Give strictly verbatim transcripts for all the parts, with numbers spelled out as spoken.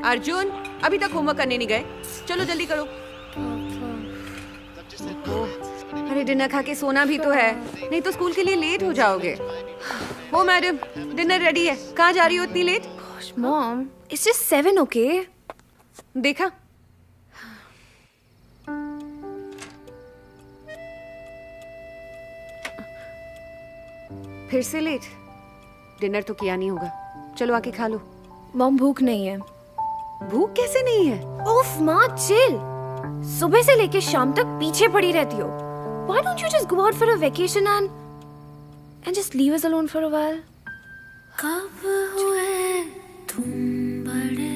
अर्जुन अभी तक होमवर्क करने नहीं गए? चलो जल्दी करो। अरे डिनर खा के सोना भी तो है, नहीं तो स्कूल के लिए लेट हो जाओगे। ओ मैडम, डिनर रेडी है। कहाँ जा रही हो इतनी late? Mom, it's just seven, okay? देखा, फिर से लेट। डिनर तो किया नहीं होगा। चलो आके खा लो। मॉम भूख नहीं है। भूख कैसे नहीं है? उफ माँ, चिल। सुबह से लेके शाम तक पीछे पड़ी रहती हो। Why don't you just go out for a vacation and and just leave us alone for a while? कब हुए तुम बड़े,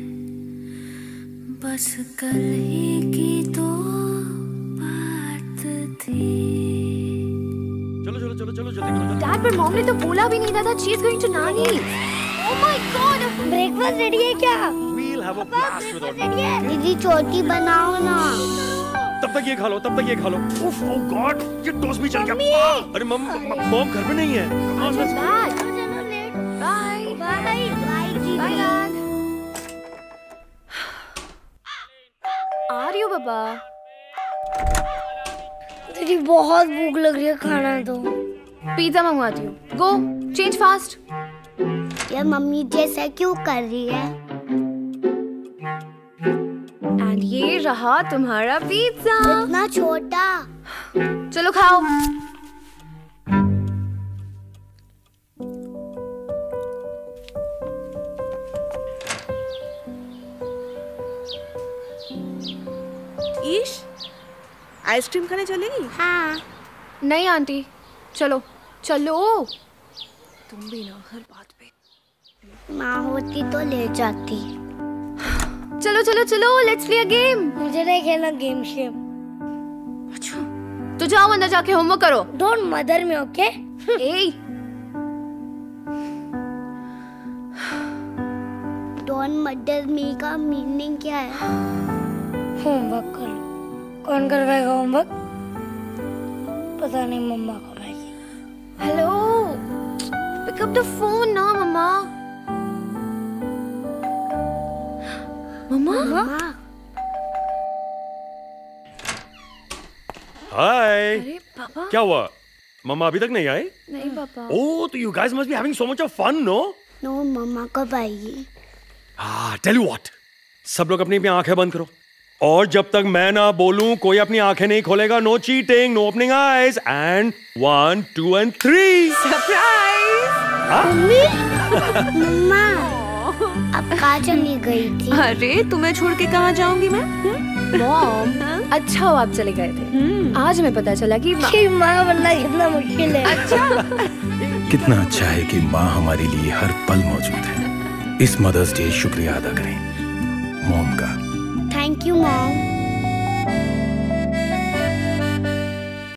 बस कल ही की तो बात थी। चलो चलो चलो चलो जल्दी करो। Dad, पर मॉम ने तो बोला भी नहीं था that she is going to Nani. Oh my God! Breakfast ready है क्या? We'll have a blast without you. दीदी छोटी बनाओ ना। तब तक ये खा लो, तब तक ये खा लो। उफ, oh God, ये टोस्ट भी चल गया। अरे मम, मॉम घर पे नहीं है। Dad. Bye. बाय बाय दीदी। Bye, Dad. आ रही हो बाबा? दीदी बहुत भूख लग रही है, खाना दो। पिज्जा मंगवाती हूँ। Go, change fast. ये मम्मी जैसा क्यों कर रही है? And ये रहा तुम्हारा पिज्जा। इतना छोटा। चलो खाओ। ईश, आइसक्रीम खाने चलेगी? हाँ। नहीं आंटी, चलो चलो। तुम भी ना हर बात पे। माँ होती तो ले जाती। चलो चलो चलो, लेट्स प्ले अ गेम। मुझे नहीं खेलना गेम शेम। अच्छा, तो जाओ अंदर जाके होमवर्क करो। Don't mother me, okay? ए, डोंट मदर मी का मीनिंग क्या है? होमवर्क करो। कौन करवाएगा होमवर्क? पता नहीं, मम्मा करवाएगी। Hello, pick up the phone ना मम्मा। मम्मा? हाय। अरे पापा। क्या हुआ? मम्मा अभी तक नहीं आए? नहीं पापा। ओह, तो you guys must be having so much of fun, no? No, mamma कब आएगी? हाँ, tell you what, सब लोग अपनी अपनी आंखें बंद करो और जब तक मैं ना बोलूं कोई अपनी आंखें नहीं खोलेगा। No cheating, no opening eyes. And one two and three. Surprise. Mummy, mamma, अब कहाँ चली गई थी? अरे तुम्हें छोड़ के कहाँ जाऊंगी मैं? मॉम, अच्छा हो आप चले गए थे। आज हमें पता चला कि कि माँ बनना कितना मुश्किल है। अच्छा। कितना अच्छा है कि माँ हमारे लिए हर पल मौजूद है। इस मदर्स डे शुक्रिया अदा करें मॉम का। Thank you mom.